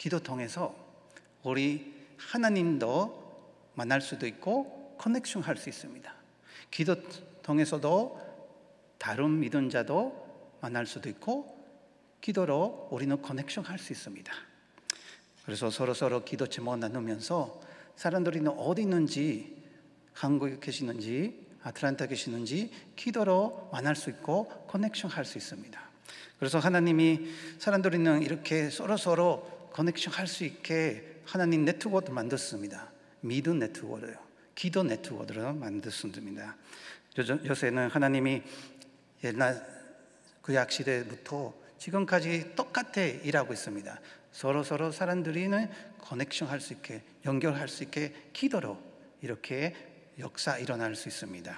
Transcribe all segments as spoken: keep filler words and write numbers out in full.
기도 통해서 우리 하나님도 만날 수도 있고 커넥션 할 수 있습니다. 기도 통해서도 다른 믿은 자도 만날 수도 있고 기도로 우리는 커넥션 할 수 있습니다. 그래서 서로서로 기도 제목 나누면서 사람들이 어디 있는지, 한국에 계시는지 아틀란타 계시는지 기도로 만날 수 있고 커넥션 할 수 있습니다. 그래서 하나님이 사람들이는 이렇게 서로서로 커넥션 할 수 있게 하나님 네트워크를 만들었습니다. 믿음 네트워크요, 기도 네트워크를 만들었습니다. 요새는 하나님이 옛날 구약 시대부터 지금까지 똑같이 일하고 있습니다. 서로서로 사람들이는 커넥션 할 수 있게, 연결할 수 있게 기도로 이렇게 역사 일어날 수 있습니다.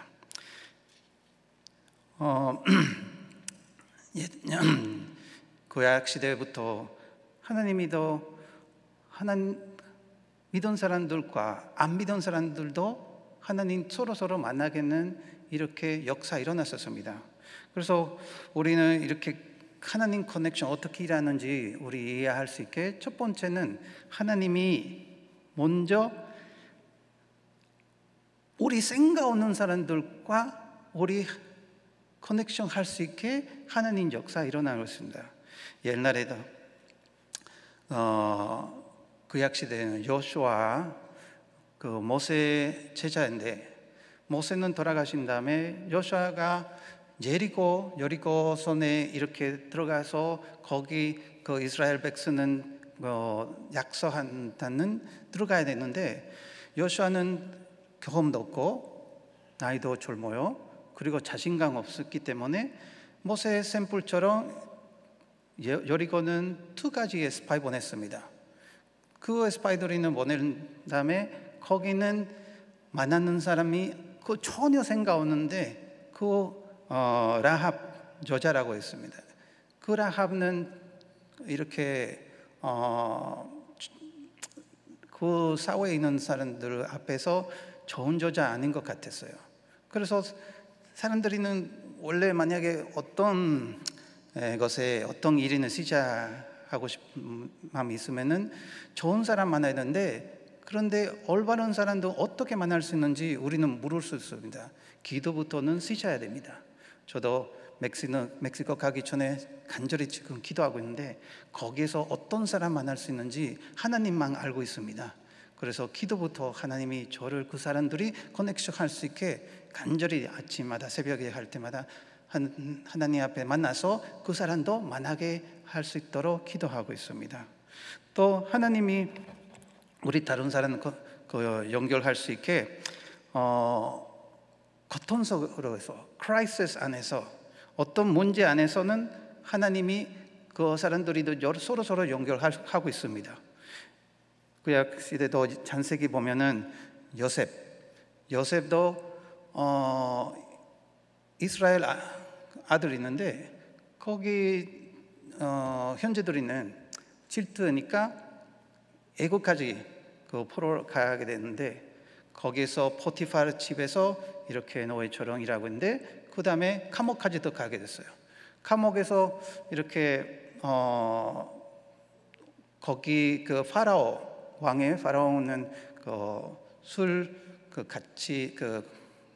어, 구약 시대부터 하나님이도 하나님 믿은 사람들과 안 믿은 사람들도 하나님 서로서로 만나게는 이렇게 역사 일어났었습니다. 그래서 우리는 이렇게 하나님 커넥션 어떻게 일하는지 우리 이해할 수 있게, 첫 번째는 하나님이 먼저 우리 생각 없는 사람들과 우리 커넥션 할 수 있게 하나님 역사 일어나고 있습니다. 옛날에도 어, 구약 시대에는 여호수아 그 모세 제자인데, 모세는 돌아가신 다음에 여호수아가 예리고 여리고 손에 이렇게 들어가서 거기 그 이스라엘 백성은 어, 약속한다는 들어가야 되는데, 여호수아는 경험도 없고 나이도 젊어요. 그리고 자신감 없었기 때문에 모세 샘플처럼 여리고는 두 가지의 스파이 보냈습니다. 그 스파이들이는 보낸 다음에 거기는 만나는 사람이 그 전혀 생각 없는데 그 어, 라합 여자라고 했습니다. 그 라합은 이렇게 어, 그 사회에 있는 사람들 앞에서 좋은 여자 아닌 것 같았어요. 그래서 사람들이는 원래 만약에 어떤 것에 어떤 일이는 시작하고 싶은 마음이 있으면은 좋은 사람 만나야 되는데, 그런데 올바른 사람도 어떻게 만날 수 있는지 우리는 물을 수 있습니다. 기도부터는 시작해야 됩니다. 저도 멕시코, 멕시코 가기 전에 간절히 지금 기도하고 있는데 거기에서 어떤 사람 만날 수 있는지 하나님만 알고 있습니다. 그래서 기도부터 하나님이 저를 그 사람들이 커넥션 할 수 있게 간절히 아침마다 새벽에 할 때마다 하나님 앞에 만나서 그 사람도 만나게 할 수 있도록 기도하고 있습니다. 또 하나님이 우리 다른 사람 그 연결할 수 있게 어, 고통스러워서 크라이시스 안에서 어떤 문제 안에서는 하나님이 그 사람들이 서로 서로 연결하고 있습니다. 구약 시대도 창세기 보면은 요셉, 요셉도 어, 이스라엘 아들이 있는데 거기 어, 형제들이는 질투하니까 애국까지 그 포로 가게 됐는데 거기서 포티파르 집에서 이렇게 노예처럼 일하고 있는데 그 다음에 감옥까지도 가게 됐어요. 감옥에서 이렇게 어, 거기 그 파라오 왕의 파라오는 그 술 그 같이 그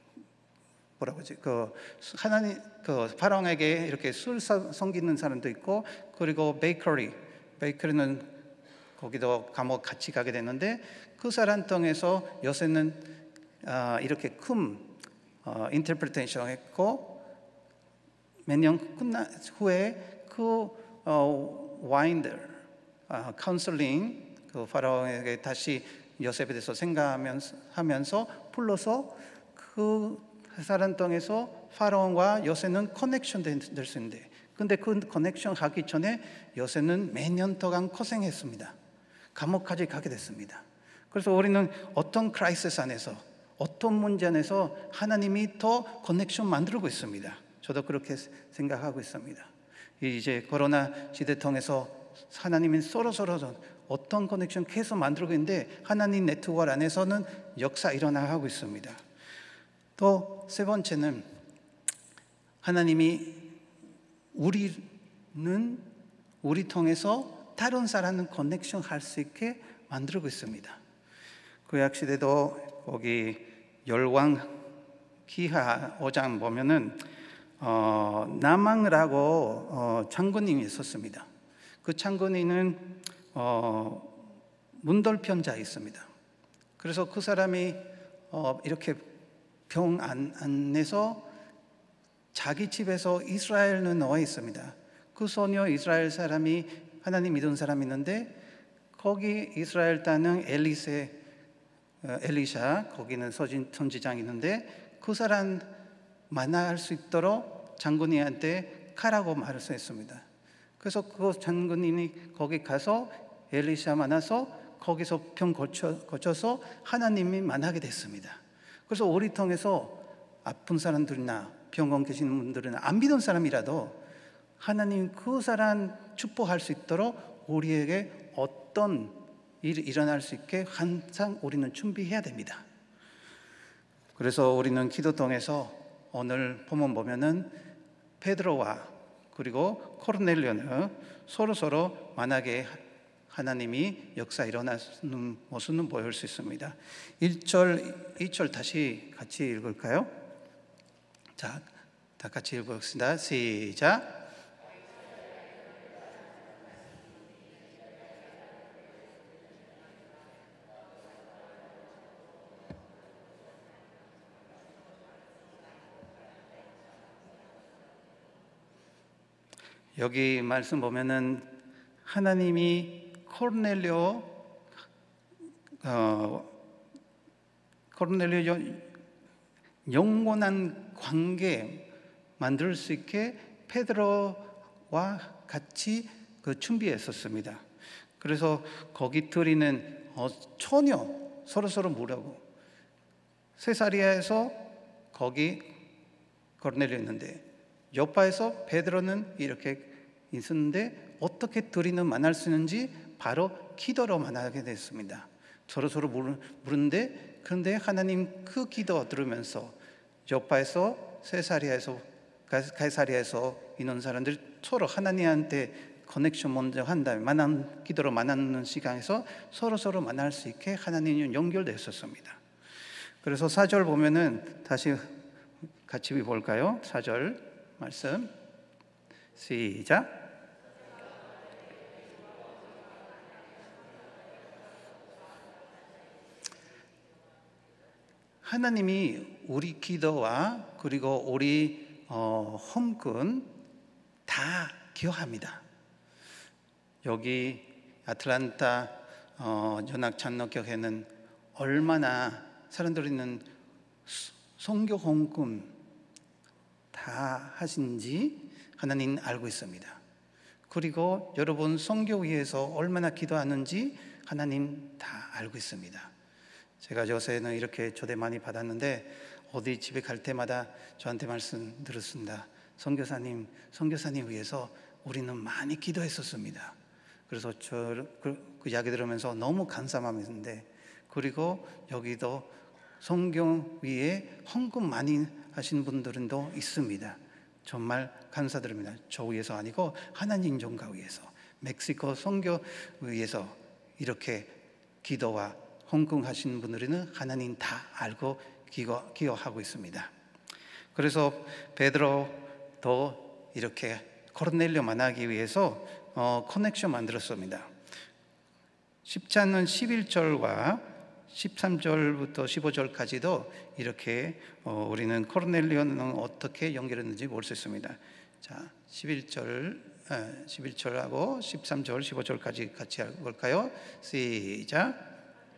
뭐라고 하지 그 하나님 그 파라오에게 이렇게 술 섬기는 사람도 있고, 그리고 베이커리 베이커리는 거기도 감옥 같이 가게 됐는데 그 사람 통해서 요새는 어, 이렇게 큰 어, 인터프리테이션 했고 몇 년 끝난 후에 그 어, 와인들 어, 카운슬링 그 파라오에게 다시 요셉에 대해서 생각하면서 하면서 불러서 그 사람 통해서 파라오와 요새는 커넥션 될 수 있는데, 근데 그 커넥션 하기 전에 요새는 몇 년 동안 고생했습니다. 감옥까지 가게 됐습니다. 그래서 우리는 어떤 크라이시스 안에서 어떤 문제 안에서 하나님이 더 커넥션 만들고 있습니다. 저도 그렇게 생각하고 있습니다. 이제 코로나 시대 통해서 하나님이 서로 서로 어떤 커넥션 계속 만들고 있는데 하나님 네트워크 안에서는 역사 일어나고 있습니다. 또 세 번째는 하나님이 우리는 우리 통해서 다른 사람은 커넥션 할 수 있게 만들고 있습니다. 구약 시대도 거기 열왕 기하 오 장 보면은 어, 나망이라고 어, 장군님이 있었습니다. 그 장군님은 어, 문돌편자 있습니다. 그래서 그 사람이 어, 이렇게 병 안, 안에서 자기 집에서 이스라엘은 나와 있습니다. 그 소녀 이스라엘 사람이 하나님 믿은 사람이 있는데 거기 이스라엘 땅은 엘리세 엘리샤 거기는 선지장이 있는데 그 사람 만날 수 있도록 장군님한테 가라고 말을 했습니다. 그래서 그 장군님이 거기 가서 엘리샤 만나서 거기서 병 고쳐, 고쳐서 하나님이 만나게 됐습니다. 그래서 우리 통해서 아픈 사람들이나 병원 계시는 분들은 안 믿은 사람이라도 하나님 그 사람 축복할 수 있도록 우리에게 어떤 일이 일어날 수 있게 항상 우리는 준비해야 됩니다. 그래서 우리는 기도 통해서 오늘 본문 보면은 베드로와 그리고 코르넬리오는 서로 서로 만나게 하나님이 역사 일어나는 모습은 보일 수 있습니다. 일 절, 이 절 다시 같이 읽을까요? 자, 다 같이 읽읍시다. 시작. 여기 말씀 보면은 하나님이 코르넬리오 어, 코르넬리오 영원한 관계 만들 수 있게 베드로와 같이 그 준비했었습니다. 그래서 거기 들이는 어, 전혀 서로 서로 모르고 세사리아에서 거기 코르넬리오 있는데 요파에서 베드로는 이렇게 있었는데 어떻게 둘이는 만날 수 있는지 바로 기도로 만나게 됐습니다. 서로 서로 물은데 그런데 하나님 그 기도 들으면서 요파에서 세사리아에서 가이사리아에서 있는 사람들이 서로 하나님한테 커넥션 먼저 한 다음에 만난 기도로 만나는 시간에서 서로 서로 만날 수 있게 하나님이 연결됐었습니다. 그래서 사 절 보면은 다시 같이 볼까요? 사 절 말씀 시작. 하나님이 우리 기도와 그리고 우리 어, 헌금 다 기억합니다. 여기 아틀란타 어, 연합장로교회는 얼마나 사람들이 있는 선교 헌금 다 하신지 하나님 알고 있습니다. 그리고 여러분 선교 위해서 얼마나 기도하는지 하나님 다 알고 있습니다. 제가 요새는 이렇게 초대 많이 받았는데 어디 집에 갈 때마다 저한테 말씀 들었습니다. 선교사님, 선교사님 위해서 우리는 많이 기도했었습니다. 그래서 저 그, 그 이야기 들으면서 너무 감사함인데 그리고 여기도 선교 위에 헌금 많이 하신 분들도 있습니다. 정말 감사드립니다. 저 위해서 아니고 하나님 종가 위해서 멕시코 선교 위해서 이렇게 기도와 헌금하신 분들은 하나님 다 알고 기거, 기억하고 있습니다. 그래서 베드로도 이렇게 코르넬리오 만나기 위해서 어, 커넥션 만들었습니다. 십 장은 십일 절과 십삼 절부터 십오 절까지도 이렇게 어, 우리는 코르넬리오는 어떻게 연결했는지 볼 수 있습니다. 자, 십일 절, 아, 십일 절하고 십삼 절, 십오 절까지 같이 볼까요? 시작.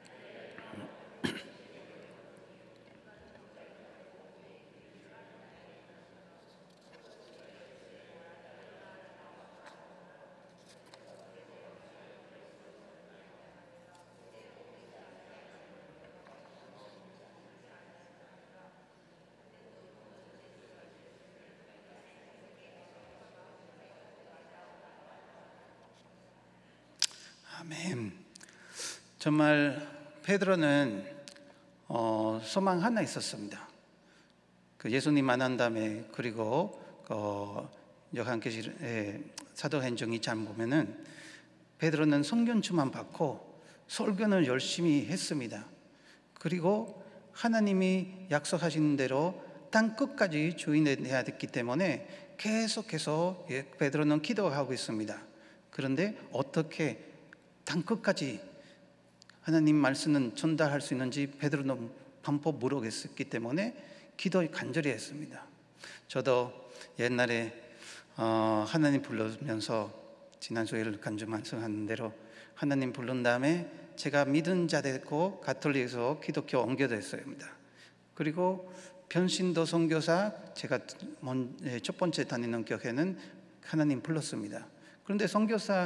아멘. 정말 베드로는 어, 소망 하나 있었습니다. 그 예수님 만난 다음에 그리고 어, 요한계시록 사도행전 이 장 보면은 베드로는 성견주만 받고 설교는 열심히 했습니다. 그리고 하나님이 약속하신 대로 땅 끝까지 주인해야 됐기 때문에 계속해서 베드로는 기도하고 있습니다. 그런데 어떻게 땅 끝까지 하나님 말씀은 전달할 수 있는지 베드로는 반복 모르겠었기 때문에 기도 간절히 했습니다. 저도 옛날에 어, 하나님 부르면서 지난 주일 간주 말씀하는 대로 하나님 부른 다음에 제가 믿은 자 됐고 가톨릭에서 기독교 옮겨졌습니다. 그리고 변신도 선교사, 제가 첫 번째 다니는 교회는 하나님 불렀습니다. 그런데 선교사,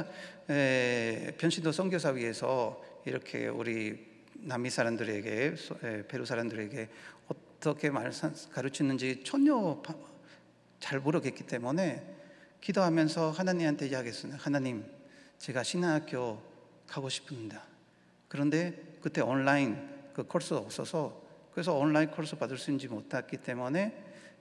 변신도 선교사 위에서 이렇게 우리 남미 사람들에게, 페루 사람들에게 어떻게 말 가르치는지 전혀 잘 모르겠기 때문에 기도하면서 하나님한테 이야기했습니다. 하나님, 제가 신학교 가고 싶습니다. 그런데 그때 온라인 그 코र्स가 없어서, 그래서 온라인 코र्스 받을 수 있는지 못했기 때문에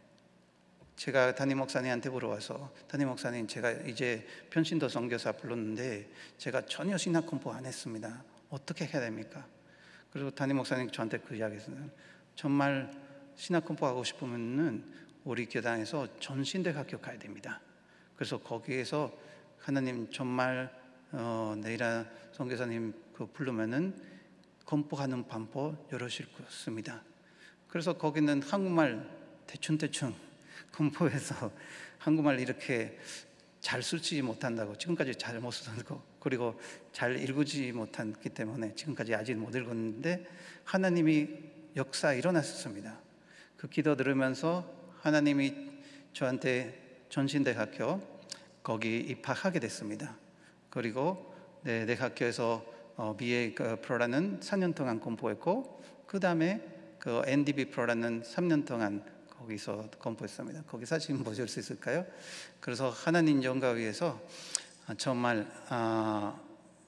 제가 담임 목사님한테 물어와서, 담임 목사님, 제가 이제 변신도 선교사 불렀는데 제가 전혀 신학 공부 안 했습니다. 어떻게 해야 됩니까? 그리고 담임 목사님 저한테 그 이야기했어요. 정말 신학 공부하고 싶으면은 우리 교단에서 전신대학교 가야 됩니다. 그래서 거기에서 하나님 정말 어, 내일아 선교사님 그 부르면은 공부하는 방법 열어주실 것입니다. 그래서 거기는 한국말 대충대충 공부해서 한국말 이렇게 잘 쓰지 못한다고, 지금까지 잘 못 쓰고, 그리고 잘 읽지 못했기 때문에 지금까지 아직 못 읽었는데 하나님이 역사 일어났습니다. 그 기도 들으면서 하나님이 저한테 전신대학교 거기 입학하게 됐습니다. 그리고 네, 내 학교에서 어, 비에이 프로라는 사 년 동안 공부했고, 그 다음에 그 엔디비 프로라는 삼 년 동안 거기서 공부했습니다. 거기 사진 보실 수 있을까요? 그래서 하나님 영광 위해서 정말 아,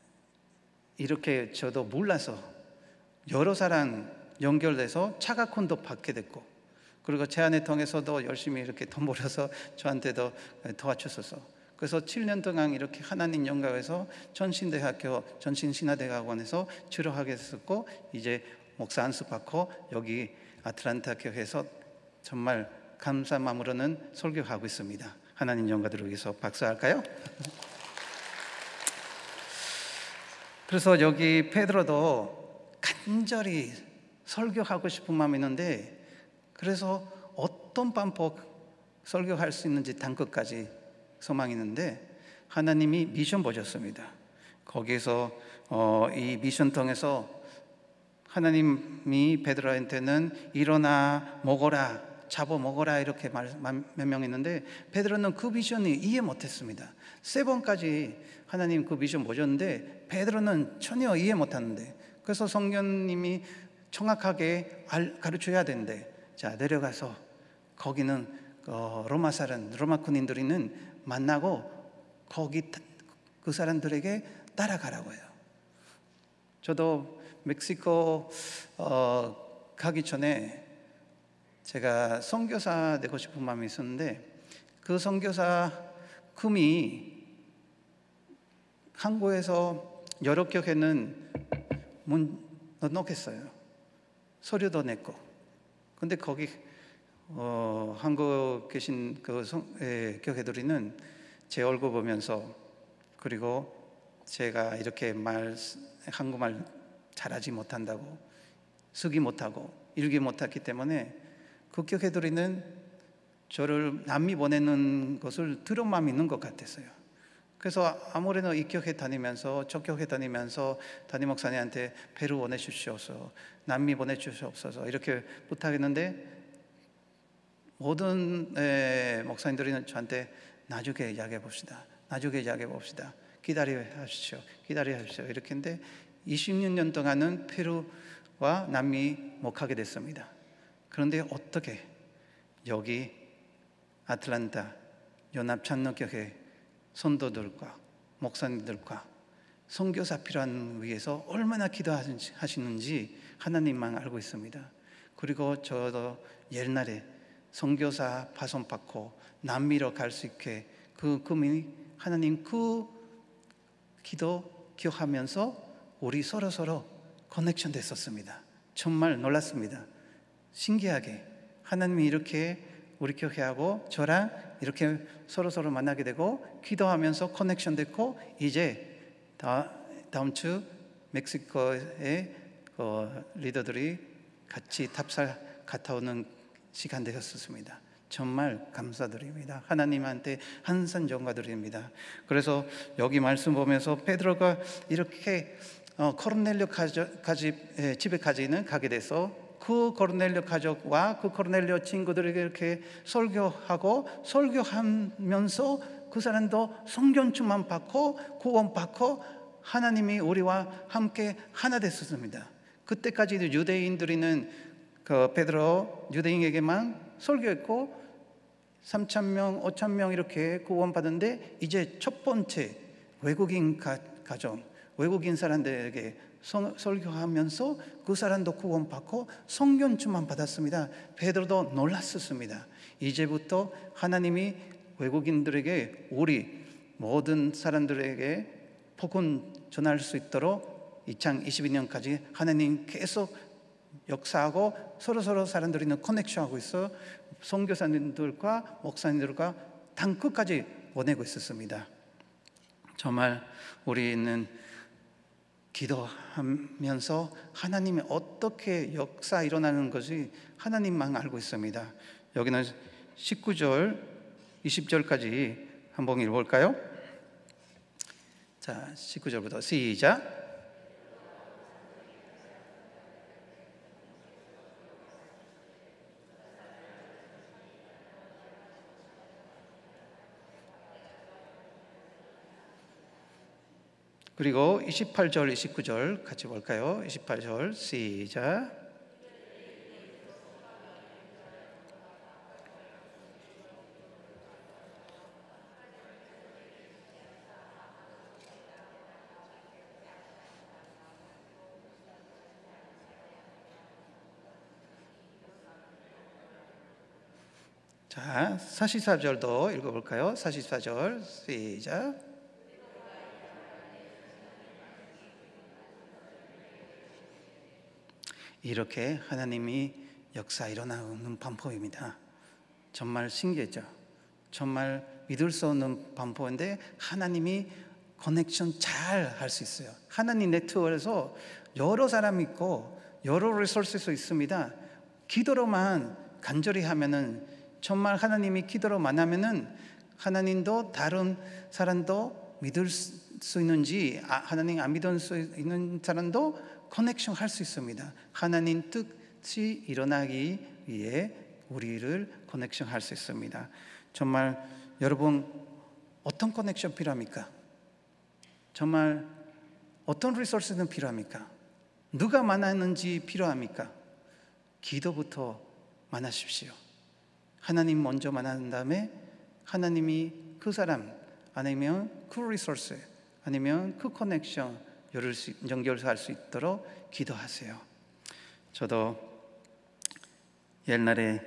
이렇게 저도 몰라서 여러 사람 연결돼서 차가콘도 받게 됐고, 그리고 제 아내 통해서도 열심히 이렇게 돈 벌어서 저한테도 도와주셔서, 그래서 칠 년 동안 이렇게 하나님 영광에서 전신대학교 전신신화대학원에서 치료하게 됐었고, 이제 목사 안수 받고 여기 아틀란타 교회에서 정말 감사 마음으로는 설교하고 있습니다. 하나님 영광을 위해서 박수할까요? 그래서 여기 베드로도 간절히 설교하고 싶은 마음이 있는데, 그래서 어떤 방법 설교할 수 있는지 땅 끝까지 소망이 있는데 하나님이 미션 보셨습니다. 거기에서 어, 이 미션 통해서 하나님이 베드로한테는 일어나 먹어라, 잡아 먹어라 이렇게 말, 명령했는데 베드로는 그 미션이 이해 못했습니다. 세 번까지 하나님 그 미션 보셨는데 베드로는 전혀 이해 못하는데, 그래서 성령님이 정확하게 가르쳐야 되는데, 자 내려가서 거기는 어, 로마 사람, 로마 군인들이는 만나고 거기 그 사람들에게 따라가라고 해요. 저도 멕시코 어, 가기 전에 제가 선교사 되고 싶은 마음이 있었는데, 그 선교사 금이 한국에서 여러 교회는 문 넣겠어요. 서류도 냈고. 근데 거기 어, 한국 계신 그 성, 예, 교회들이는 제 얼굴 보면서, 그리고 제가 이렇게 말 한국말 잘하지 못한다고, 쓰기 못하고 읽기 못했기 때문에 그 교회들이는 저를 남미 보내는 것을 들은 마음이 있는 것 같았어요. 그래서 아무래도 이 교회 다니면서 저 교회 다니면서 담임 목사님한테 페루 보내주시옵소서, 남미 보내주시옵소서 이렇게 부탁했는데, 모든 에, 목사님들이 저한테 나중에 이야기해 봅시다, 나중에 이야기해 봅시다, 기다려 하십시오, 기다려 하십시오 이렇게 했는데 이십육 년 동안은 페루와 남미 못 가게 됐습니다. 그런데 어떻게 여기 아틀란타 연합장로교회 성도들과 목사님들과 선교사 필요한 위해서 얼마나 기도하시는지 하나님만 알고 있습니다. 그리고 저도 옛날에 선교사 파송 받고 남미로 갈 수 있게 그 금이 하나님 그 기도 기억하면서 우리 서로 서로 커넥션 됐었습니다. 정말 놀랐습니다. 신기하게 하나님이 이렇게 우리 교회하고 저랑 이렇게 서로 서로 만나게 되고 기도하면서 커넥션 됐고, 이제 다, 다음 주 멕시코의 그 리더들이 같이 답사 갔다 오는 시간 되었습니다. 정말 감사드립니다. 하나님한테 항상 영광드립니다. 그래서 여기 말씀 보면서 베드로가 이렇게 어, 코르넬료 가족 집에까지는 가게 돼서 그 코르넬료 가족과 그 코르넬료 친구들에게 이렇게 설교하고, 설교하면서 그 사람도 성경 충만 받고 구원 받고 하나님이 우리와 함께 하나 됐었습니다. 그때까지도 유대인들이는 그 베드로 유대인에게만 설교했고 삼천 명, 오천 명 이렇게 구원 받은데, 이제 첫 번째 외국인 가, 가정, 외국인 사람들에게 성, 설교하면서 그 사람도 구원 받고 성경 충만 받았습니다. 베드로도 놀랐었습니다. 이제부터 하나님이 외국인들에게, 우리 모든 사람들에게 복음 전할 수 있도록 이천이십이 년까지 하나님 계속 역사하고 서로 서로 사람들이는 커넥션하고 있어 선교사님들과 목사님들과 땅끝까지 보내고 있었습니다. 정말 우리는 기도하면서 하나님이 어떻게 역사 일어나는 것이 하나님만 알고 있습니다. 여기는 십구 절, 이십 절까지 한번 읽어볼까요? 자, 십구 절부터 시작. 그리고 이십팔 절, 이십구 절 같이 볼까요? 이십팔 절 시작. 자, 사십사 절도 읽어볼까요? 사십사 절 시작. 이렇게 하나님이 역사 일어나는 방법입니다. 정말 신기했죠. 정말 믿을 수 없는 방법인데 하나님이 커넥션 잘 할 수 있어요. 하나님 네트워크에서 여러 사람 있고 여러 리소스가 있습니다. 기도로만 간절히 하면은, 정말 하나님이 기도로 만나면은 하나님도 다른 사람도 믿을 수 있는지, 하나님 안 믿을 수 있는 사람도 커넥션 할 수 있습니다. 하나님 뜻이 일어나기 위해 우리를 커넥션 할 수 있습니다. 정말 여러분, 어떤 커넥션 필요합니까? 정말 어떤 리소스는 필요합니까? 누가 만나는지 필요합니까? 기도부터 만나십시오. 하나님 먼저 만난 다음에 하나님이 그 사람, 아니면 그 리소스, 아니면 그 커넥션 연결할 수 있도록 기도하세요. 저도 옛날에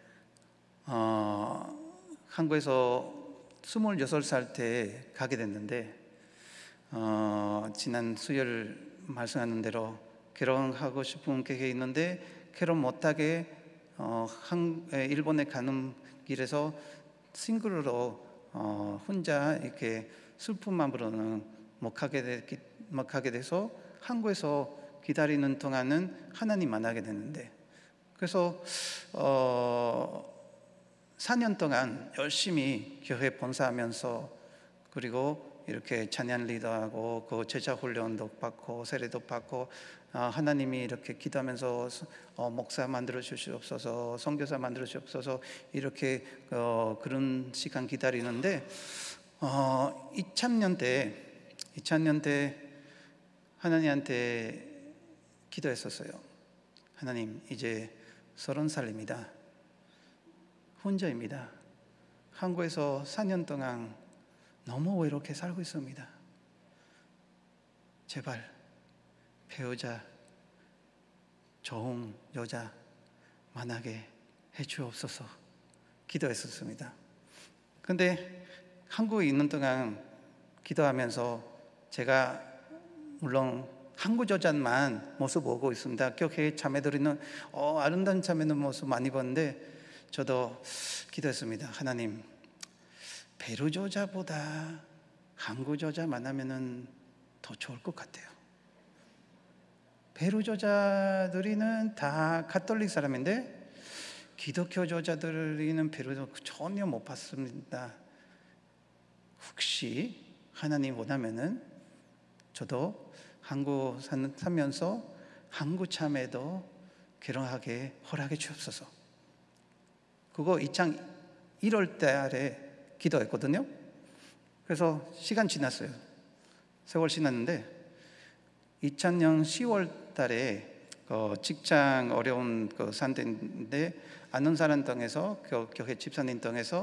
어, 한국에서 스물여섯 살 때 가게 됐는데, 어, 지난 수요일 말씀하는 대로 결혼하고 싶은 계획이 있는데 결혼 못하게 어, 한, 일본에 가는 길에서 싱글로 어, 혼자 이렇게 슬픈 마음으로는 못 가게 됐기 못 가게 돼서 한국에서 기다리는 동안은 하나님 만나게 됐는데, 그래서 어, 사 년 동안 열심히 교회 봉사하면서, 그리고 이렇게 찬양 리더하고 그 제자 훈련도 받고 세례도 받고, 어, 하나님이 이렇게 기도하면서 어, 목사 만들어 주시옵소서, 선교사 만들어 주시옵소서, 이렇게 어, 그런 시간 기다리는데 어, 이천 년대 이천 년대 하나님한테 기도했었어요. 하나님, 이제 서른 살입니다. 혼자입니다. 한국에서 사 년 동안 너무 외롭게 살고 있습니다. 제발 배우자, 좋은 여자 만나게 해주옵소서 기도했었습니다. 근데 한국에 있는 동안 기도하면서 제가 물론 한구조잔만 모습 보고 있습니다. 교회 자매들이는 어, 아름다운 자매는 모습 많이 봤는데 저도 기도했습니다. 하나님, 베르조자보다 한구조자 만나면은 더 좋을 것 같아요. 베르조자들이는 다 가톨릭 사람인데 기독교 조자들이는 베르조 전혀 못 봤습니다. 혹시 하나님 원하면은 저도 한국 살면서 한국 참에도 결혼하게 허락해 주옵소서. 그거 이창 일월 달에 기도했거든요. 그래서 시간 지났어요. 세월 지났는데 이천 년 시월 달에 그 직장 어려운 그 상태인데 아는 사람 통해서 교회 집사님 통해서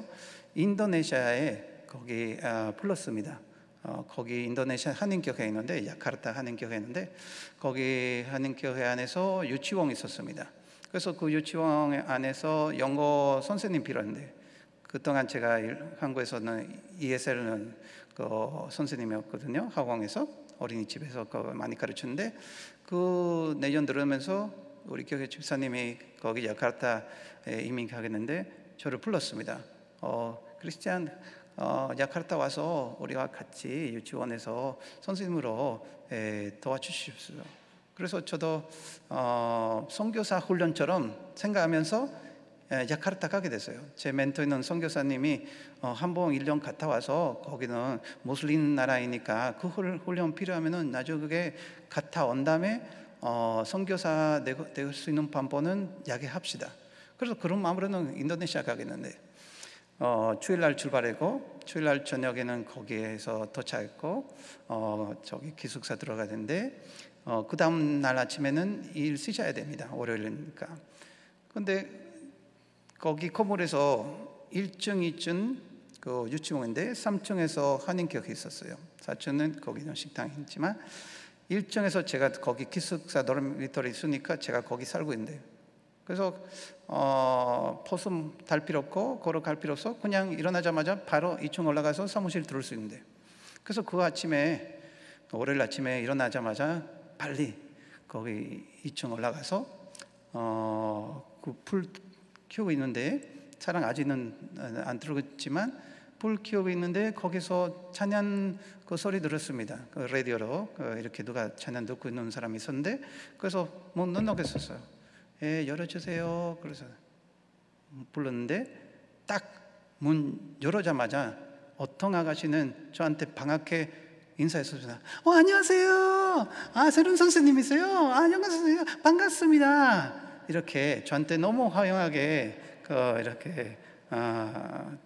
인도네시아에 거기 아, 불렀습니다. 어, 거기 인도네시아 한인교회 있는데 야카르타 한인교회 있는데 거기 한인교회 안에서 유치원이 있었습니다. 그래서 그 유치원 안에서 영어 선생님 필요한데 그동안 제가 한국에서는 이에스엘은 그 선생님이었거든요. 학원에서 어린이집에서 그 많이 가르쳤는데 그 내용 들으면서 우리 교회 집사님이 거기 야카르타에 이민 가겠는데 저를 불렀습니다. 어, 크리스찬 어, 야카르타 와서 우리와 같이 유치원에서 선생님으로 에, 도와주십시오. 그래서 저도 어, 선교사 훈련처럼 생각하면서 에, 야카르타 가게 됐어요. 제 멘토인 선교사님이 어, 한번 일 년 갔다 와서 거기는 무슬림 나라이니까 그 훈련 필요하면은 나중에 그게 갔다 온 다음에 어, 선교사 될 수 있는 방법은 이야기합시다. 그래서 그런 마음으로는 인도네시아 가겠는데 어, 주일날 출발했고 주일날 저녁에는 거기에서 도착했고 어, 저기 기숙사 들어가는데 어, 그 다음 날 아침에는 일 쉬셔야 됩니다. 월요일이니까. 근데 거기 건물에서 일 층, 이 층 그 유치원인데 삼 층에서 한인교회 있었어요. 사 층은 거기는 식당이 있지만 일 층에서 제가 거기 기숙사 도미토리 있으니까 제가 거기 살고 있는데 그래서 어, 포숨 달 필요 없고 걸어갈 필요 없어 그냥 일어나자마자 바로 이 층 올라가서 사무실 들어올 수 있는데 그래서 그 아침에 월요일 아침에 일어나자마자 빨리 거기 이 층 올라가서 어, 그 불 켜고 있는데 차량 아직은 안 들어갔지만 불 켜고 있는데 거기서 찬양 그 소리 들었습니다. 그 라디오로 그 이렇게 누가 찬양 듣고 있는 사람이 있었는데 그래서 못 넣겠었어요. 예, 열어주세요. 그래서 불렀는데 딱 문 열어자마자 어떤 아가씨는 저한테 반갑게 인사했습니다. 어, 안녕하세요. 아, 새로운 선생님이세요? 아, 안녕하세요. 반갑습니다. 이렇게 저한테 너무 화용하게 그 이렇게 아,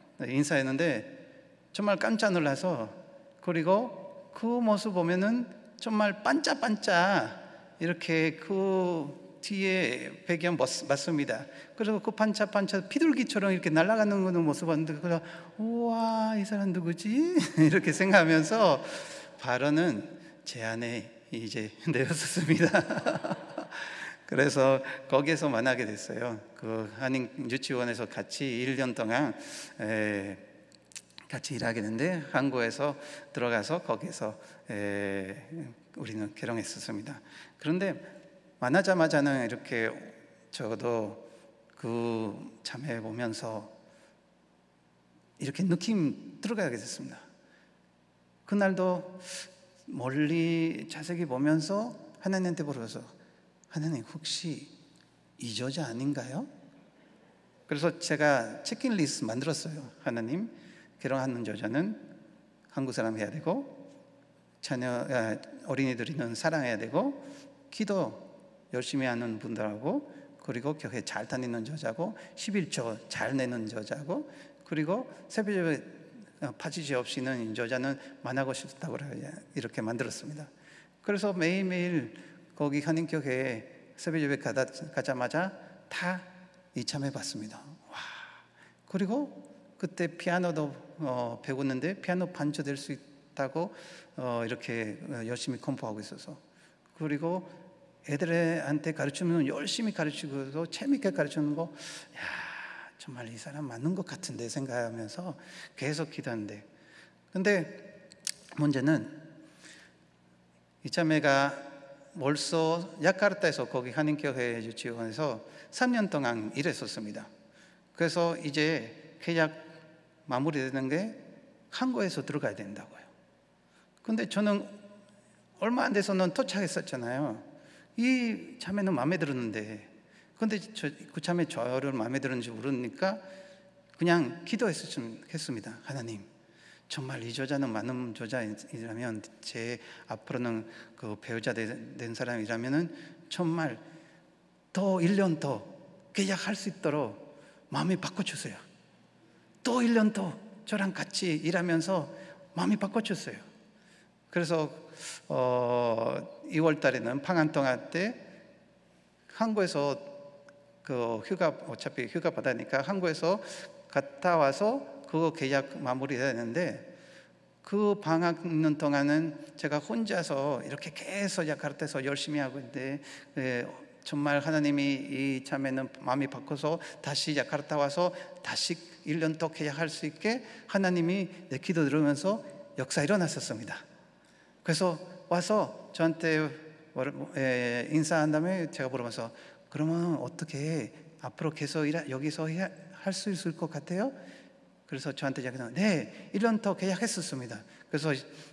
인사했는데 정말 깜짝 놀라서 그리고 그 모습 보면은 정말 반짝반짝 이렇게 그 뒤에 배경 맞습니다. 그래서 그 반짝반짝 비둘기처럼 이렇게 날아가는 거는 모습 봤는데 그래서 우와 이 사람 누구지? 이렇게 생각하면서 바로는 제 안에 이제 되었었습니다. 그래서 거기에서 만나게 됐어요. 그 한인 유치원에서 같이 일 년 동안 에, 같이 일하게 됐는데 한국에서 들어가서 거기서 에, 우리는 결혼했었습니다. 그런데 만나자마자는 이렇게 저도 그 자매 보면서 이렇게 느낌 들어가게 됐습니다. 그날도 멀리 자세히 보면서 하나님한테 물어서 하나님 혹시 이 여자 아닌가요? 그래서 제가 체크리스트 만들었어요. 하나님 결혼하는 여자는 한국 사람 해야 되고 자녀 어린이들이는 사랑해야 되고 기도 열심히 하는 분들하고 그리고 교회 잘 다니는 여자고 십일조 잘 내는 여자고 그리고 새벽에 파지지 없이는 여자는 만나고 싶다고 이렇게 만들었습니다. 그래서 매일매일 거기 한인교회에 새벽에 가다, 가자마자 다 이참해 봤습니다. 와. 그리고 그때 피아노도 어, 배웠는데 피아노 반주 될 수 있다고 어, 이렇게 열심히 공부하고 있어서 그리고 애들한테 가르치면 열심히 가르치고 재밌게 가르치는 거, 야 정말 이 사람 맞는 것 같은데 생각하면서 계속 기도하는데, 근데 문제는 이 자매가 벌써 야카르타에서 거기 한인교회 유치원에서 삼 년 동안 일했었습니다. 그래서 이제 계약 마무리되는 게 한국에서 들어가야 된다고요. 근데 저는 얼마 안 돼서는 도착했었잖아요. 이 자매는 마음에 들었는데, 근데 저, 그 자매 저를 마음에 들었는지 모르니까 그냥 기도했습니다. 하나님, 정말 이 저자는 많은 저자이라면, 제 앞으로는 그 배우자 된 사람이라면은 정말 더 일 년 더 계약할 수 있도록 마음이 바꿔주세요. 또 일 년 더 저랑 같이 일하면서 마음이 바꿔주세요. 그래서 어, 이월 달에는 방한동안 때 한국에서 그 휴가, 어차피 휴가 받으니까 한국에서 갔다 와서 그거 계약 마무리해야 되는데, 그 방학 있는 동안은 제가 혼자서 이렇게 계속 야카르타에서 열심히 하고 있는데, 예, 정말 하나님이 이 자매는 마음이 바꿔서 다시 야카르타 와서 다시 일 년 더 계약할 수 있게 하나님이 내 기도 들으면서 역사 일어났었습니다. 그래서 와서 저한테 인사한 다음에 제가 물어봐서, 그러면 어떻게 앞으로 계속 여기서 할 수 있을 것 같아요? 그래서 저한테 얘기하면, 네, 일 년 더 계약했었습니다. 그래서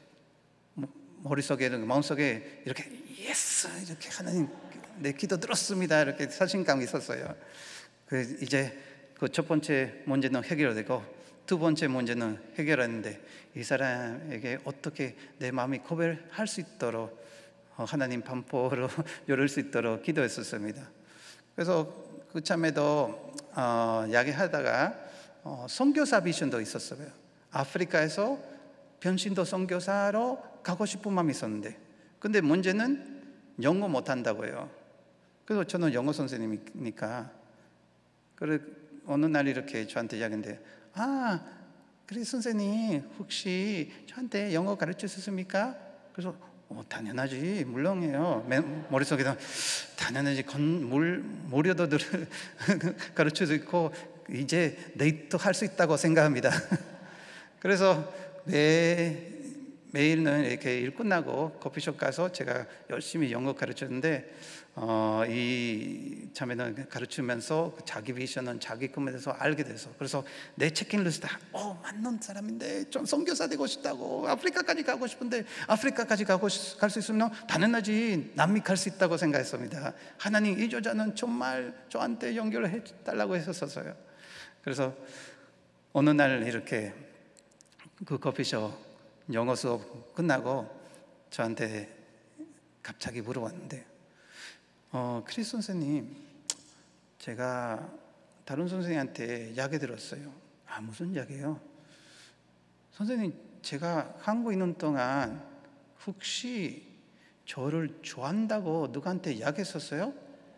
머릿속에, 마음속에 이렇게 예스, 이렇게 하나님 내 기도 들었습니다, 이렇게 자신감이 있었어요. 그 이제 그 첫 번째 문제는 해결되고 두 번째 문제는 해결했는데, 이 사람에게 어떻게 내 마음이 고백할 수 있도록 하나님 반포로 열을 수 있도록 기도했었습니다. 그래서 그 참에도 어, 이야기하다가 어, 선교사 비전도 있었어요. 아프리카에서 변신도 선교사로 가고 싶은 마음이 있었는데, 근데 문제는 영어 못한다고요. 그래서 저는 영어 선생님이니까, 그래 어느 날 이렇게 저한테 이야기했는데, 아, 그래 선생님 혹시 저한테 영어 가르쳐 주십니까? 그래서 어, 당연하지, 물론이에요. 머릿속에서 당연하지, 건물 모려도 가르쳐 주고 이제 데이트 할 수 있다고 생각합니다. 그래서 매, 매일은 이렇게 일 끝나고 커피숍 가서 제가 열심히 영어 가르쳤는데, 어, 이 자매는 가르치면서 자기 비전은 자기 꿈에 대해서 알게 돼서, 그래서 내 체크리스트, 어, 맞는 사람인데 좀 선교사 되고 싶다고, 아프리카까지 가고 싶은데 아프리카까지 가고 갈 수 있으면 당연하지, 남미 갈 수 있다고 생각했습니다. 하나님, 이 저자는 정말 저한테 연결해 달라고 했었어요. 그래서 어느 날 이렇게 그 커피숍 영어 수업 끝나고 저한테 갑자기 물어봤는데, 어, 크리스 선생님, 제가 다른 선생님한테 이야기 들었어요. 아, 무슨 이야기예요? 선생님, 제가 한국에 있는 동안 혹시 저를 좋아한다고 누구한테 이야기했었어요?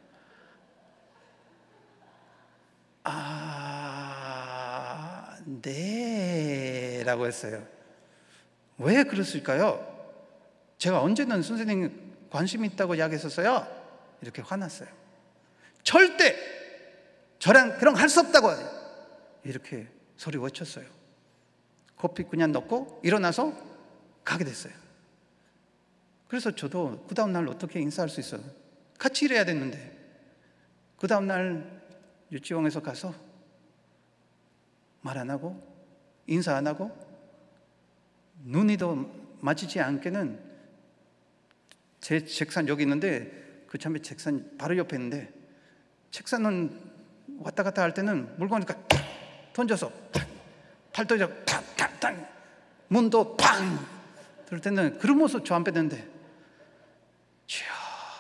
아, 네 라고 했어요. 왜 그랬을까요? 제가 언제는 선생님 관심 있다고 이야기했었어요? 이렇게 화났어요. 절대 저랑 그런 거 할 수 없다고 이렇게 소리 외쳤어요. 커피 그냥 넣고 일어나서 가게 됐어요. 그래서 저도 그 다음 날 어떻게 인사할 수 있어요? 같이 일해야 됐는데, 그 다음 날 유치원에서 가서 말 안 하고 인사 안 하고 눈이도 맞지지 않게는 제 책상 여기 있는데, 그 참에 책상 바로 옆에 있는데, 책상은 왔다 갔다 할 때는 물건을 탁 던져서 탁, 팔도적 탁탁탁, 문도 팡 들을 때는 그런 모습 저 앞에 있는데, 주여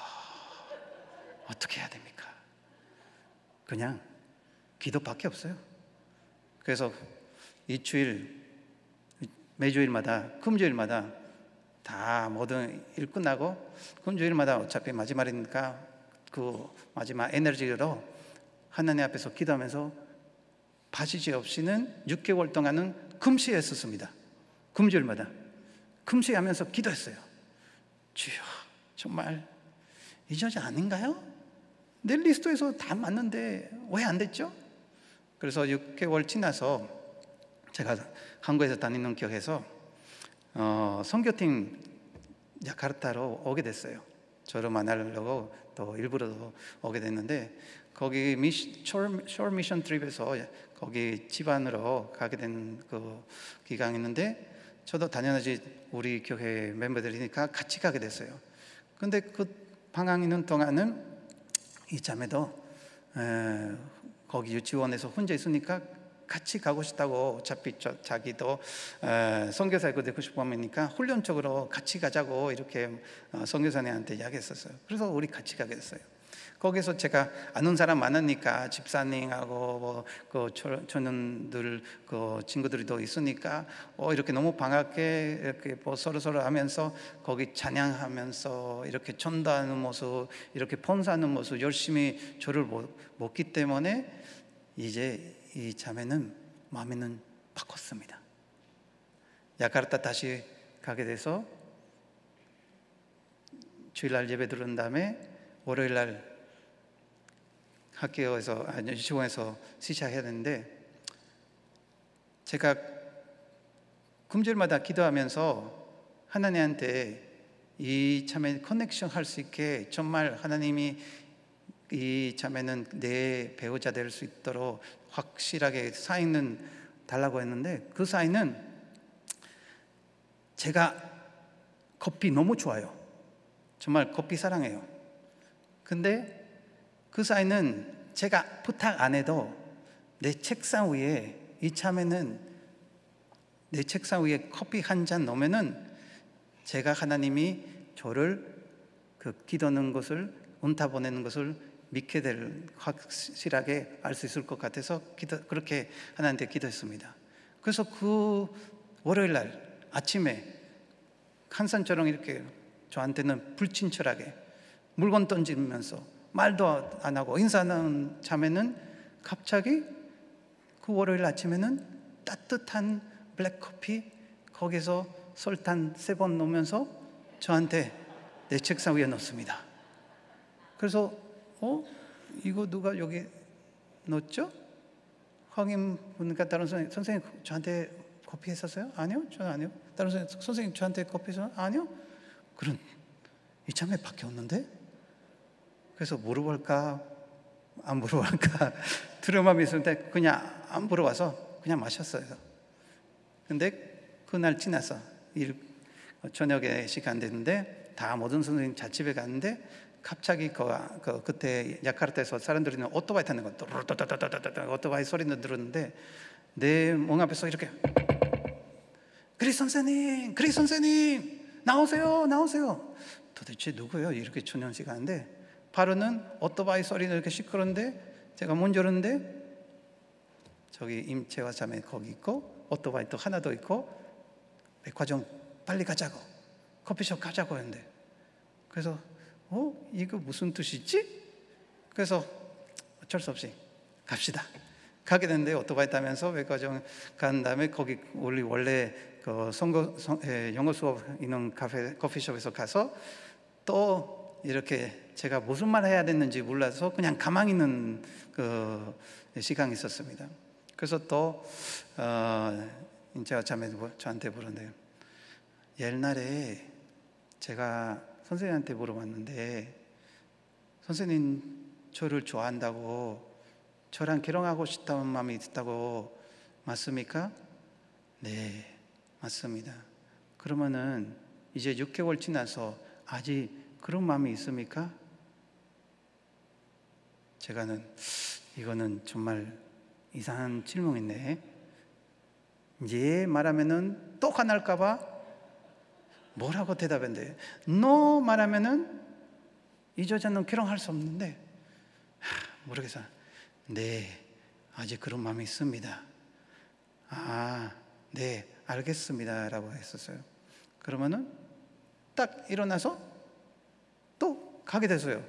어떻게 해야 됩니까? 그냥 기도밖에 없어요. 그래서 이 주일 매주일마다 금주일마다 다 모든 일 끝나고 금주일마다 어차피 마지막이니까 그 마지막 에너지로 하나님 앞에서 기도하면서 바지지 없이는 육 개월 동안은 금시했었습니다. 금주일마다 금시하면서 기도했어요. 주여, 정말 이 저자 아닌가요? 내 리스트에서 다 맞는데 왜 안 됐죠? 그래서 육 개월 지나서 제가 한국에서 다니는 교회에서 어, 선교팀 야카르타로 오게 됐어요. 저를 만나려고 또 일부러 오게 됐는데, 거기 미시, 쇼 미션 트립에서 거기 집안으로 가게 된 그 기간이 있는데, 저도 당연하지 우리 교회 멤버들이니까 같이 가게 됐어요. 근데 그 방학 있는 동안은 이 자매도 에, 거기 유치원에서 혼자 있으니까 같이 가고 싶다고, 어차피 저, 자기도 에, 선교사가 되고 싶어 하니까 훈련 쪽으로 같이 가자고 이렇게 어, 선교사님한테 이야기했었어요. 그래서 우리 같이 가게 됐어요. 거기서 제가 아는 사람 많으니까 집사님하고 뭐그 초년들 그 친구들이 더 있으니까 어 이렇게 너무 반갑게 이렇게 뭐 서로 서로 하면서 거기 찬양하면서 이렇게 전도하는 모습, 이렇게 봉사하는 모습 열심히 저를 먹기 때문에 이제 이 자매는 마음에는 바꿨습니다. 야카르타 다시 가게 돼서 주일날 예배 들은 다음에 월요일날 학교에서 아니 유치원에서 시작해야 되는데, 제가 금주일마다 기도하면서 하나님한테 이 자매 커넥션 할 수 있게 정말 하나님이 이 자매는 내 배우자 될 수 있도록 확실하게 사인은 달라고 했는데, 그 사인은 제가 커피 너무 좋아요. 정말 커피 사랑해요. 근데 그 사인은 제가 부탁 안 해도 내 책상 위에, 이 참에는 내 책상 위에 커피 한 잔 넣으면은 제가 하나님이 저를 그 기도하는 것을, 은타 보내는 것을 믿게 될, 확실하게 알 수 있을 것 같아서 기도, 그렇게 하나님한테 기도했습니다. 그래서 그 월요일 날 아침에 한산처럼 이렇게 저한테는 불친절하게 물건 던지면서 말도 안 하고 인사하는 자매는 갑자기 그 월요일 아침에는 따뜻한 블랙커피 거기서 설탕 세 번 넣으면서 저한테 내 책상 위에 넣습니다. 그래서 어? 이거 누가 여기 넣었죠? 확인 보니까 다른 선생님, 선생님 저한테 커피 했었어요? 아니요, 저는 아니요. 다른 선생님, 선생님 저한테 커피 했어요? 아니요. 그럼 이 자매밖에 없는데? 그래서 물어볼까 안 물어볼까 두려움이 있었는데 그냥 안 물어봐서 그냥 마셨어요. 근데 그날 지나서 일, 저녁에 시간 됐는데 다 모든 선생님 자집에 갔는데 갑자기 그, 그 그때 야카르타에서 사람들이 오토바이 타는 거 오토바이 소리는 들었는데 내 몽 앞에서 이렇게 그리스 선생님, 그리스 선생님 나오세요, 나오세요. 도대체 누구예요? 이렇게 초년씩 하는데 바로는 오토바이 소리는 이렇게 시끄러운데 제가 문 열었는데 저기 임채화 자매 거기 있고 오토바이 또 하나 더 있고 백화점 빨리 가자고, 커피숍 가자고 했는데, 그래서 어? 이거 무슨 뜻이지? 그래서 어쩔 수 없이 갑시다. 가게 됐는데 오토바이 타면서 백화점 간 다음에 거기 우리 원래 그 선거, 선, 에, 영어 수업 있는 카페, 커피숍에서 가서 또 이렇게 제가 무슨 말 해야 됐는지 몰라서 그냥 가만히 있는 그 시간이 있었습니다. 그래서 또 어, 제가 자매 저한테 물었는데, 옛날에 제가 선생님한테 물어봤는데 선생님 저를 좋아한다고, 저랑 결혼하고 싶다는 마음이 있다고 맞습니까? 네, 맞습니다. 그러면은 이제 육 개월 지나서 아직 그런 마음이 있습니까? 제가는 이거는 정말 이상한 질문이네. 예 말하면은 또 화날까봐 뭐라고 대답했는데, no 말하면은 이 여자는 결혼할 수 없는데, 하, 모르겠어. 네, 아직 그런 마음이 있습니다. 아, 네, 알겠습니다 라고 했었어요. 그러면은 딱 일어나서 또 가게 됐어요.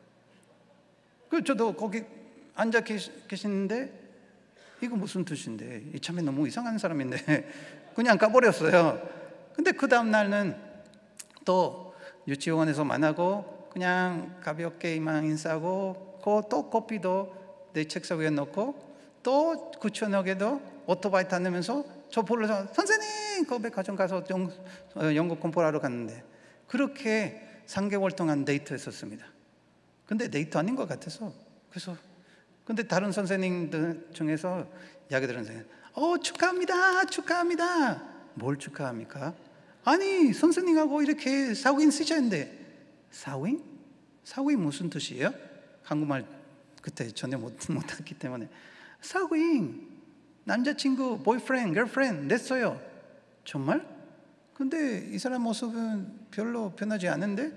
그 저도 거기 앉아 계시는데 이거 무슨 뜻인데, 이 참에 너무 이상한 사람인데 그냥 가버렸어요. 근데 그 다음 날은 또 유치원에서 만나고 그냥 가볍게 이만 인사하고 또 커피도 내 책상 위에 놓고 또 그 저녁에도 오토바이 타면서 저 불러서 선생님 그 백화점 가서 영, 영국 공부하러 갔는데 그렇게 삼 개월 동안 데이트했었습니다. 근데 데이트 아닌 것 같아서. 그래서 근데 다른 선생님들 중에서 이야기 들은 선생님, 어 축하합니다, 축하합니다. 뭘 축하합니까? 아니 선생님하고 이렇게 사윈 쓰셨는데. 사윈? 사윈 무슨 뜻이에요? 한국말 그때 전혀 못, 못했기 때문에. 사윈, 남자친구, 보이프렌드, 걸프렌드 냈어요. 정말? 근데 이 사람 모습은 별로 변하지 않은데?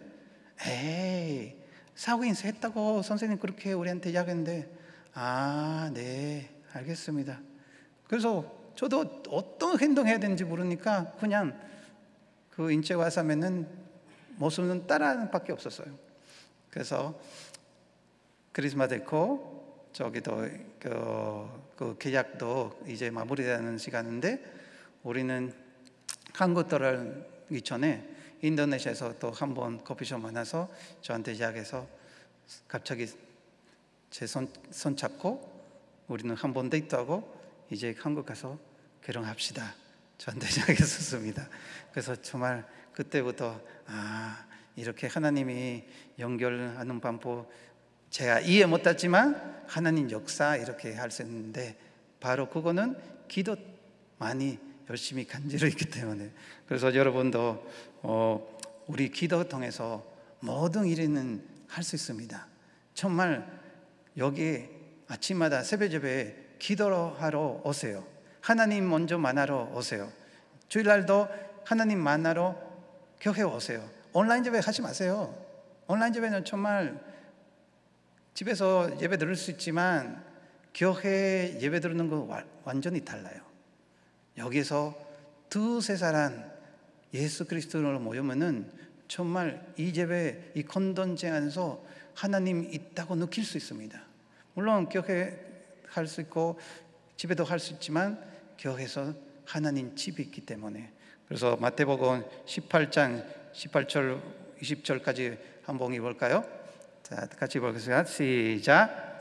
에이, 사윈 했다고 선생님 그렇게 우리한테 이야기했는데, 아, 네, 알겠습니다. 그래서 저도 어떤 행동해야 되는지 모르니까 그냥 그 인체 와사면은 모습은 따라하는 밖에 없었어요. 그래서 크리스마스 있고 저기도 그, 그 계약도 이제 마무리되는 시간인데, 우리는 한국 떠나기 전에 인도네시아에서 또 한 번 커피숍 만나서 저한테 이야기해서 갑자기 제 손 손 잡고 우리는 한 번 데이트하고 이제 한국 가서 결혼합시다, 저한테 이야기했었습니다. 그래서 정말 그때부터 아, 이렇게 하나님이 연결하는 방법, 제가 이해 못했지만 하나님 역사 이렇게 할 수 있는데, 바로 그거는 기도 많이 열심히 간절히 있기 때문에. 그래서 여러분도 어, 우리 기도 통해서 모든 일은 할 수 있습니다. 정말 여기 아침마다 새벽 예배에 기도하러 오세요. 하나님 먼저 만나러 오세요. 주일날도 하나님 만나러 교회 오세요. 온라인 예배 하지 마세요. 온라인 예배는 정말 집에서 예배 들을 수 있지만 교회 예배 들는 거 완전히 달라요. 여기서 두세 사람 예수 그리스도로 모이면은 정말 이 예배, 이 건던제 안에서 하나님 있다고 느낄 수 있습니다. 물론 교회 할 수 있고 집에도 할 수 있지만 교회에서 하나님 집이 있기 때문에. 그래서 마태복음 십팔 장 십팔 절 이십 절까지 한번 읽어볼까요? 자, 같이 읽겠습니다. 시작.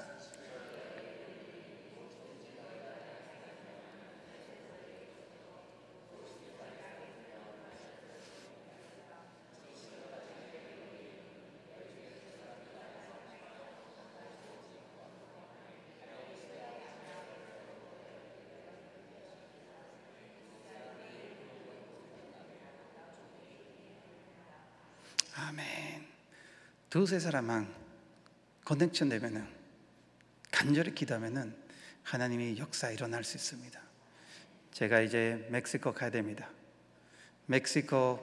아멘. 두세 사람만 커넥션 되면은, 간절히 기도하면은 하나님이 역사 일어날 수 있습니다. 제가 이제 멕시코 가야 됩니다. 멕시코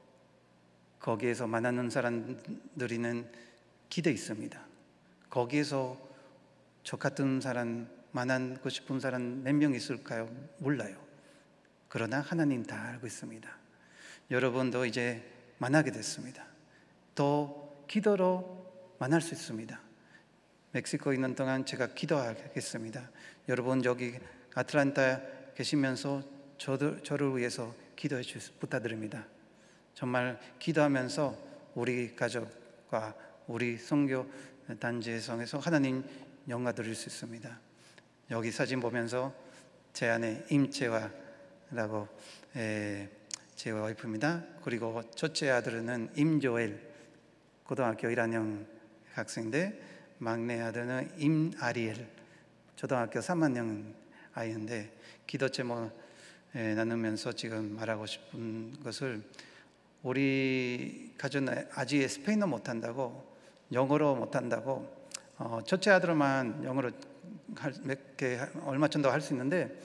거기에서 만나는 사람들이는 기대 있습니다. 거기에서 저 같은 사람 만나고 싶은 사람 몇 명 있을까요? 몰라요. 그러나 하나님 다 알고 있습니다. 여러분도 이제 만나게 됐습니다. 또 기도로 만날 수 있습니다. 멕시코 있는 동안 제가 기도하겠습니다. 여러분 여기 아틀란타 계시면서 저들, 저를 위해서 기도해 주시기 부탁드립니다. 정말 기도하면서 우리 가족과 우리 선교 단지에서 하나님 영광 드릴 수 있습니다. 여기 사진 보면서 제 아내 임채화라고 에, 제 와이프입니다. 그리고 첫째 아들은 임조엘, 고등학교 일 학년 학생인데, 막내 아들은 임아리엘, 초등학교 삼 학년 아이인데, 기도 제목 나누면서 지금 말하고 싶은 것을, 우리 가족은 아직 스페인어 못한다고, 영어로 못한다고, 어, 첫째 아들만 영어로 몇 개 얼마 정도 할 수 있는데,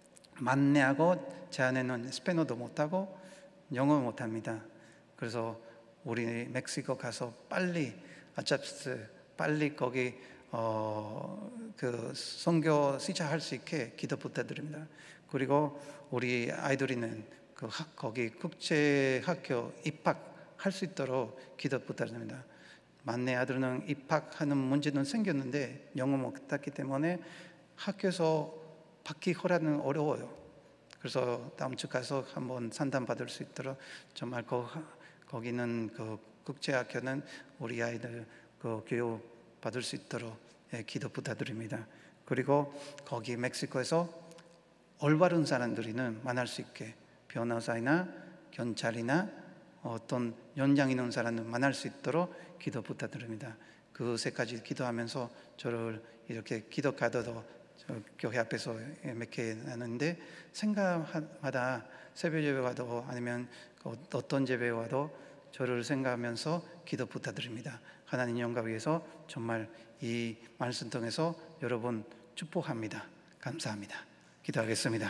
막내하고 제 아내는 스페인어도 못하고 영어 못합니다. 그래서 우리 멕시코 가서 빨리 아차프스 빨리 거기 어, 그 선교 시작할 수 있게 기도 부탁드립니다. 그리고 우리 아이들이는 그 학, 거기 국제 학교 입학할 수 있도록 기도 부탁드립니다. 막내 아들은 입학하는 문제는 생겼는데 영어 못했기 때문에 학교에서 받기 허락은 어려워요. 그래서 다음 주 가서 한번 상담 받을 수 있도록 정말 그, 거기는 그 국제학교는 우리 아이들 그 교육 받을 수 있도록 예, 기도 부탁드립니다. 그리고 거기 멕시코에서 올바른 사람들이는 만날 수 있게 변호사이나 경찰이나 어떤 연장 있는 사람을 만날 수 있도록 기도 부탁드립니다. 그 세 가지 기도하면서 저를 이렇게 기도 카드도 교회 앞에서 몇 개 하는데, 생각마다 새벽 예배 와도 아니면 어떤 예배 와도 저를 생각하면서 기도 부탁드립니다. 하나님 영광 위해서 정말 이 말씀 통해서 여러분 축복합니다. 감사합니다. 기도하겠습니다.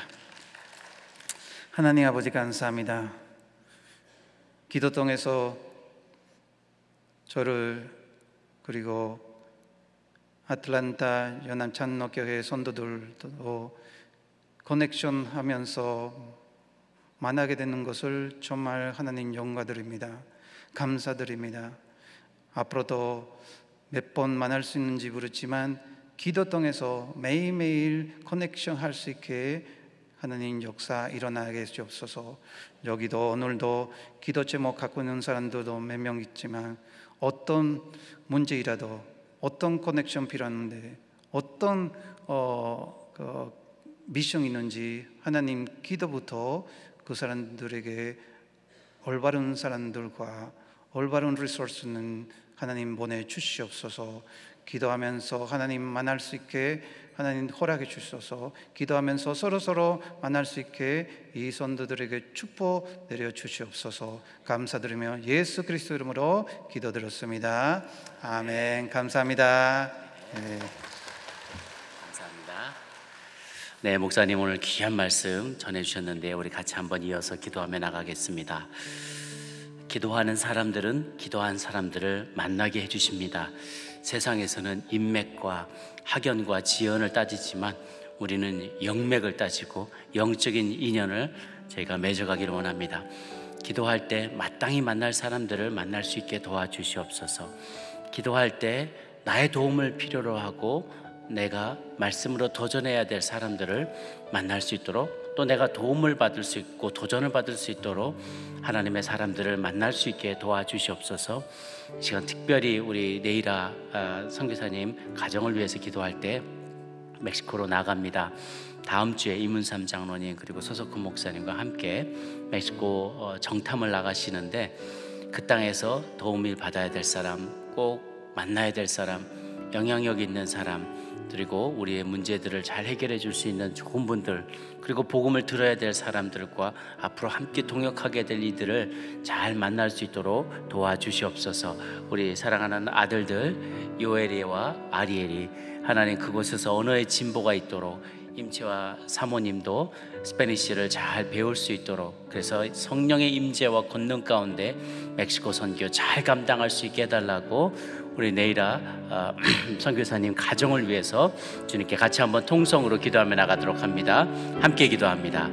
하나님 아버지 감사합니다. 기도 통해서 저를 그리고 아틀란타 연합 장로교회 성도들도 커넥션 하면서 만나게 되는 것을 정말 하나님 영광드립니다. 감사드립니다. 앞으로도 몇 번 만날 수 있는지 모르지만 기도 통해서 매일매일 커넥션 할 수 있게 하나님 역사 일어나게 주옵소서. 여기도 오늘도 기도 제목 갖고 있는 사람들도 몇 명 있지만 어떤 문제이라도 어떤 커넥션 필요한데 어떤 어, 그 미션이 있는지 하나님 기도부터 그 사람들에게 올바른 사람들과 올바른 리소스는 하나님 보내주시옵소서. 기도하면서 하나님 만날 수 있게 하나님 허락해 주셔서 기도하면서 서로서로 만날 수 있게 이 성도들에게 축복 내려주시옵소서. 감사드리며 예수 그리스도 이름으로 기도드렸습니다. 아멘. 감사합니다. 네. 감사합니다. 네, 목사님 오늘 귀한 말씀 전해주셨는데 우리 같이 한번 이어서 기도하며 나가겠습니다. 기도하는 사람들은 기도한 사람들을 만나게 해주십니다. 세상에서는 인맥과 학연과 지연을 따지지만 우리는 영맥을 따지고 영적인 인연을 저희가 맺어가기를 원합니다. 기도할 때 마땅히 만날 사람들을 만날 수 있게 도와주시옵소서. 기도할 때 나의 도움을 필요로 하고 내가 말씀으로 도전해야 될 사람들을 만날 수 있도록, 또 내가 도움을 받을 수 있고 도전을 받을 수 있도록 하나님의 사람들을 만날 수 있게 도와주시옵소서. 이 시간 특별히 우리 네이라 선교사님 가정을 위해서 기도할 때 멕시코로 나갑니다. 다음 주에 이문삼 장로님 그리고 소석훈 목사님과 함께 멕시코 정탐을 나가시는데 그 땅에서 도움을 받아야 될 사람, 꼭 만나야 될 사람, 영향력 있는 사람, 그리고 우리의 문제들을 잘 해결해 줄 수 있는 좋은 분들, 그리고 복음을 들어야 될 사람들과 앞으로 함께 동역하게 될 이들을 잘 만날 수 있도록 도와주시옵소서. 우리 사랑하는 아들들 요엘이와 아리엘이 하나님 그곳에서 언어의 진보가 있도록, 임채와 사모님도 스페니쉬를 잘 배울 수 있도록, 그래서 성령의 임재와 권능 가운데 멕시코 선교 잘 감당할 수 있게 해달라고 우리 네이라 어, 선교사님 가정을 위해서 주님께 같이 한번 통성으로 기도하며 나가도록 합니다. 함께 기도합니다.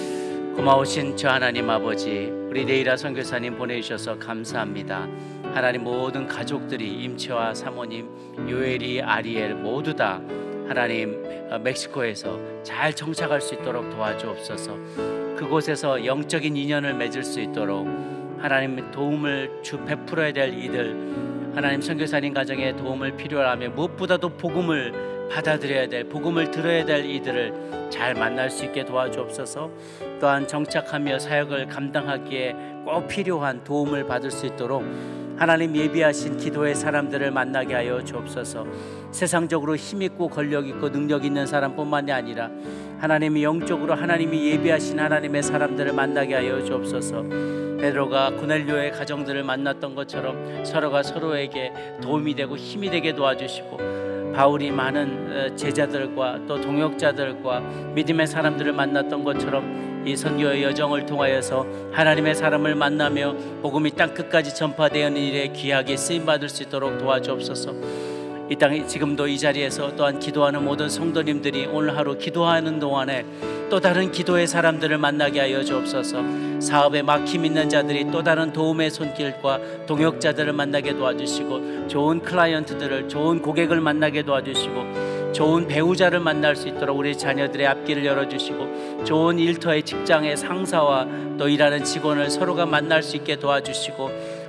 고마우신 저 하나님 아버지, 우리 네이라 선교사님 보내주셔서 감사합니다. 하나님 모든 가족들이 임채와 사모님, 요엘이, 아리엘 모두 다 하나님 멕시코에서 잘 정착할 수 있도록 도와주옵소서. 그곳에서 영적인 인연을 맺을 수 있도록 하나님 도움을 주 베풀어야 될 이들, 하나님 선교사님 가정에 도움을 필요하며 무엇보다도 복음을 받아들여야 될, 복음을 들어야 될 이들을 잘 만날 수 있게 도와주옵소서. 또한 정착하며 사역을 감당하기에 꼭 필요한 도움을 받을 수 있도록 하나님 예비하신 기도의 사람들을 만나게 하여 주옵소서. 세상적으로 힘있고 권력있고 능력있는 사람뿐만이 아니라 하나님이 영적으로 하나님이 예비하신 하나님의 사람들을 만나게 하여 주옵소서. 베드로가 고넬료의 가정들을 만났던 것처럼 서로가 서로에게 도움이 되고 힘이 되게 도와주시고, 바울이 많은 제자들과 또 동역자들과 믿음의 사람들을 만났던 것처럼 이 선교의 여정을 통하여서 하나님의 사람을 만나며 복음이 땅끝까지 전파되는 일에 귀하게 쓰임받을 수 있도록 도와주옵소서. 이 땅에 지금도 이 자리에서 또한 기도하는 모든 성도님들이 오늘 하루 기도하는 동안에 또 다른 기도의 사람들을 만나게 하여 주옵소서. 사업에 막힘 있는 자들이 또 다른 도움의 손길과 동역자들을 만나게 도와주시고, 좋은 클라이언트들을, 좋은 고객을 만나게 도와주시고, 좋은 배우자를 만날 수 있도록 우리 자녀들의 앞길을 열어주시고, 좋은 일터의 직장의 상사와 또 일하는 직원을 서로가 만날 수 있게 도와주시고,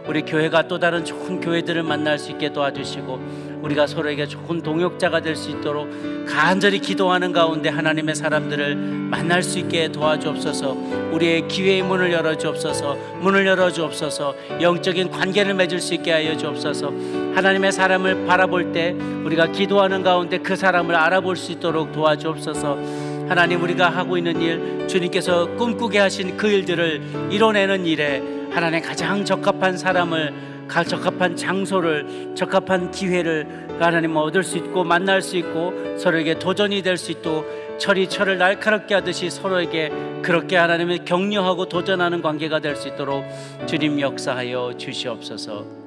우리 교회가 또 다른 좋은 교회들을 만날 수 있게 도와주시고 우리가 서로에게 좋은 동역자가 될 수 있도록 간절히 기도하는 가운데 하나님의 사람들을 만날 수 있게 도와주옵소서. 우리의 기회의 문을 열어주옵소서. 문을 열어주옵소서. 영적인 관계를 맺을 수 있게 하여 주옵소서. 하나님의 사람을 바라볼 때 우리가 기도하는 가운데 그 사람을 알아볼 수 있도록 도와주옵소서. 하나님, 우리가 하고 있는 일, 주님께서 꿈꾸게 하신 그 일들을 이뤄내는 일에 하나님 가장 적합한 사람을, 적합한 장소를, 적합한 기회를 하나님 얻을 수 있고 만날 수 있고 서로에게 도전이 될 수 있도록 철이 철을 날카롭게 하듯이 서로에게 그렇게 하나님을 격려하고 도전하는 관계가 될 수 있도록 주님 역사하여 주시옵소서.